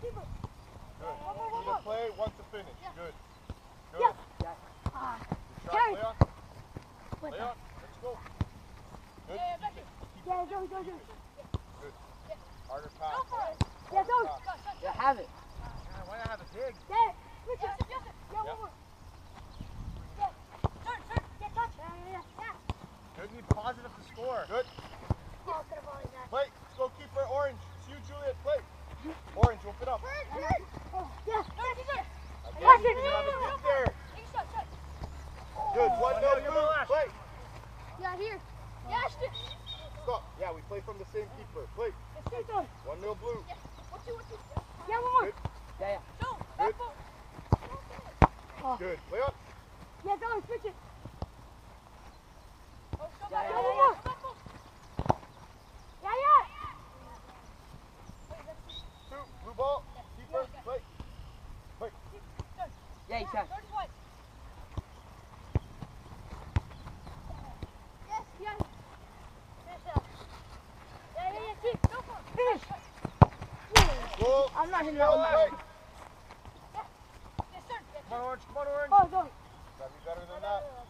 keep it. Good. One more. Need to play once to finish. Yeah. Good. Good. Yeah. Good shot, Carry. Leon. What the? Leon, let's go. Good. Yeah, back here. Yeah, go. Good. Harder pass. Go for it. Yeah, go. Yeah, have it. Yeah, why not have a dig? Yeah, switch it. Yeah, one Yeah. more. Yeah. Turn. Yeah, touch. Yeah. Good. Need positive to score. Good. Oh, could have volleyed that. Play. Let's go keeper. Orange. It's you, Juliet. Play. Orange, open it up. Oh, yeah. Again, Watch you it. have a dig there. Shot. Good. 1-0 blue. Play. Yeah, here. Yeah, stick. Stop. Yeah, we play from the same keeper. Play. Stick on. 1-0 blue. What you? Yeah, one more. Good. Yeah. Good. Oh. Good. Play up. Yeah, go. Switch it. Yeah. One more. Yeah. Two. Blue ball. Keeper. Play. Play. Yeah, you can. Yes. Yeah. Keep. Go for it. Finish. Goal. I'm not hitting that one back. Come on, Orange. Come on, Orange. Oh, go. Gotta be better than that.